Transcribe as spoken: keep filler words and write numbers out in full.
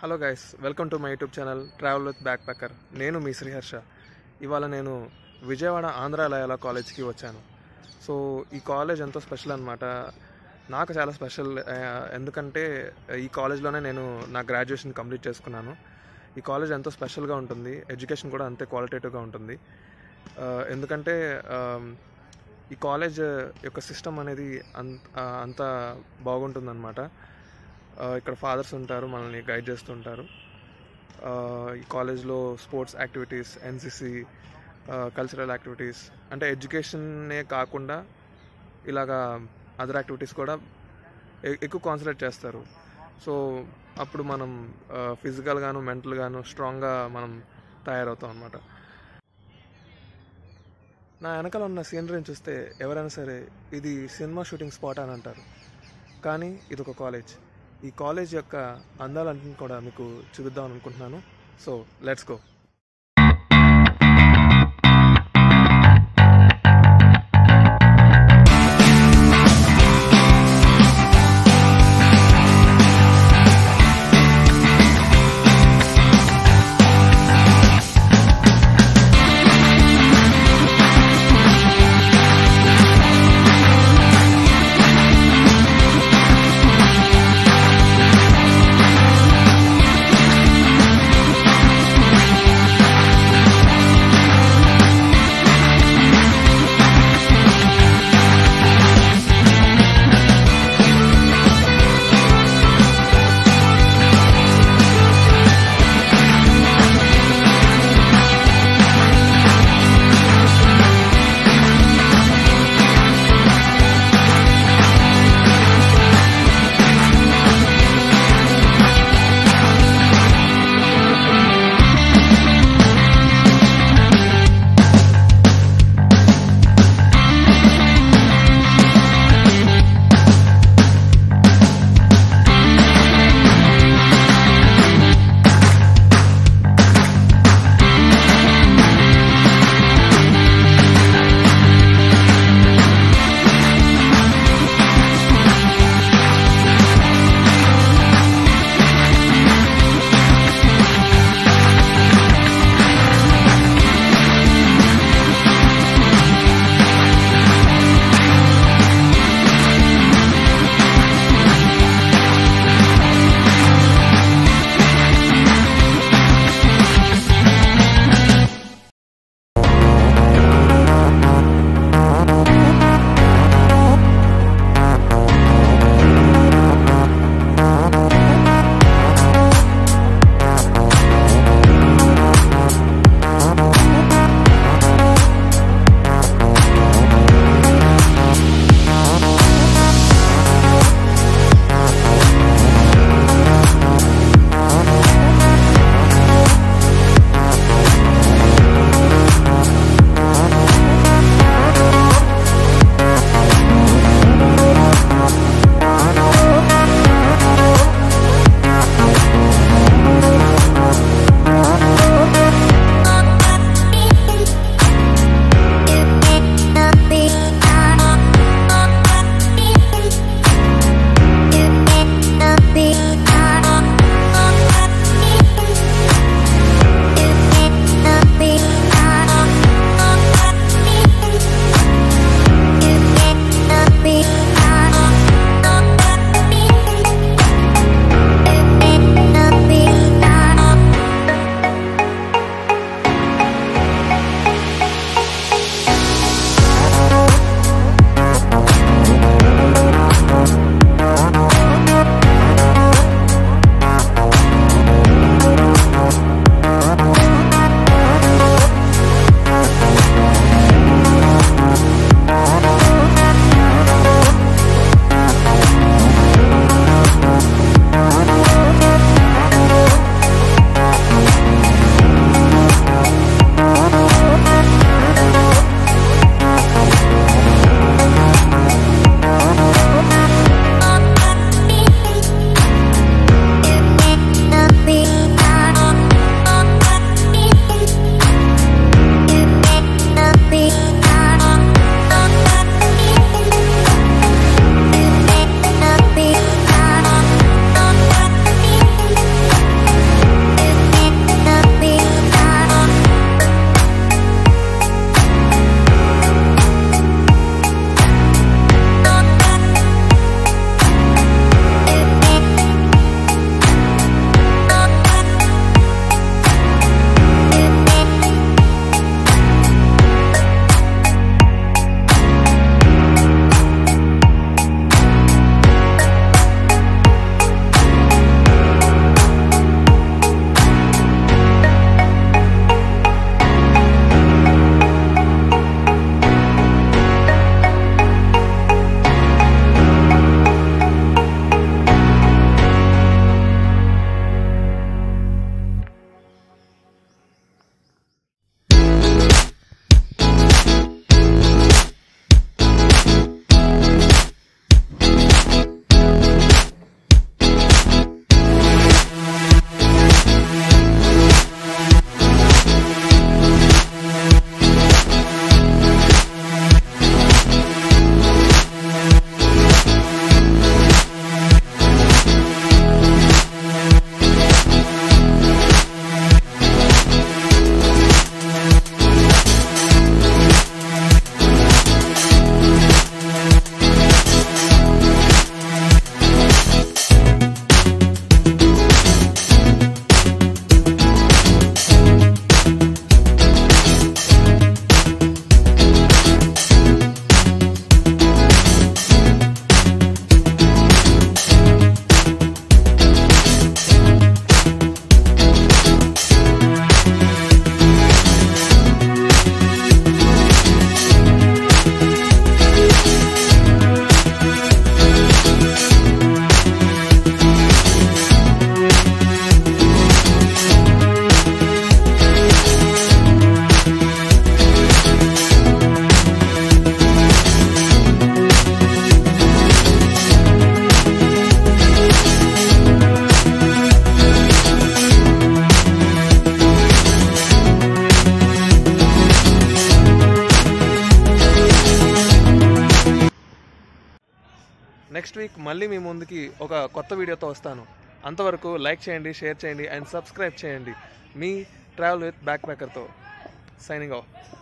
Hello guys, welcome to my YouTube channel travel with backpacker. నేను మీ శ్రీ హర్ష. ఇవాళ నేను విజయవాడ ఆంధ్ర లయోలా కాలేజ్కి వచ్చాను. సో ఈ కాలేజ్ ఎంతో స్పెషల్ అనమాట. నాకు చాలా స్పెషల్, ఎందుకంటే ఈ కాలేజ్లోనే నేను నా గ్రాడ్యుయేషన్ కంప్లీట్ చేసుకున్నాను. ఈ కాలేజ్ ఎంతో స్పెషల్గా ఉంటుంది, ఎడ్యుకేషన్ కూడా అంతే క్వాలిటేటివ్గా ఉంటుంది. ఎందుకంటే ఈ కాలేజ్ యొక్క సిస్టమ్ అనేది అంత అంత బాగుంటుందన్నమాట. ఇక్కడ ఫాదర్స్ ఉంటారు, మనల్ని గైడ్ చేస్తుంటారు. ఈ కాలేజ్లో sports activities, NCC, cultural activities, అంటే ఎడ్యుకేషన్నే కాకుండా ఇలాగా అదర్ యాక్టివిటీస్ కూడా ఎక్కువ కాన్సన్ట్రేట్ చేస్తారు. సో అప్పుడు మనం ఫిజికల్గాను మెంటల్గాను స్ట్రాంగ్గా మనం తయారవుతాం అన్నమాట. నా వెనకాల ఉన్న సీనరీని చూస్తే ఎవరైనా సరే ఇది సినిమా షూటింగ్ స్పాట్ అని అంటారు, కానీ ఇది ఒక కాలేజ్. ఈ కాలేజ్ యొక్క అందాలన్నింటినీ కూడా మీకు చూపిద్దాం అనుకుంటున్నాను. So let's go. Next week మళ్ళీ మీ ముందుకి ఒక కొత్త వీడియోతో వస్తాను. అంతవరకు లైక్ చేయండి, షేర్ చేయండి అండ్ సబ్స్క్రైబ్ చేయండి. మీ ట్రావెల్ విత్ బ్యాక్ ప్యాకర్తో సైనింగ్ ఆఫ్.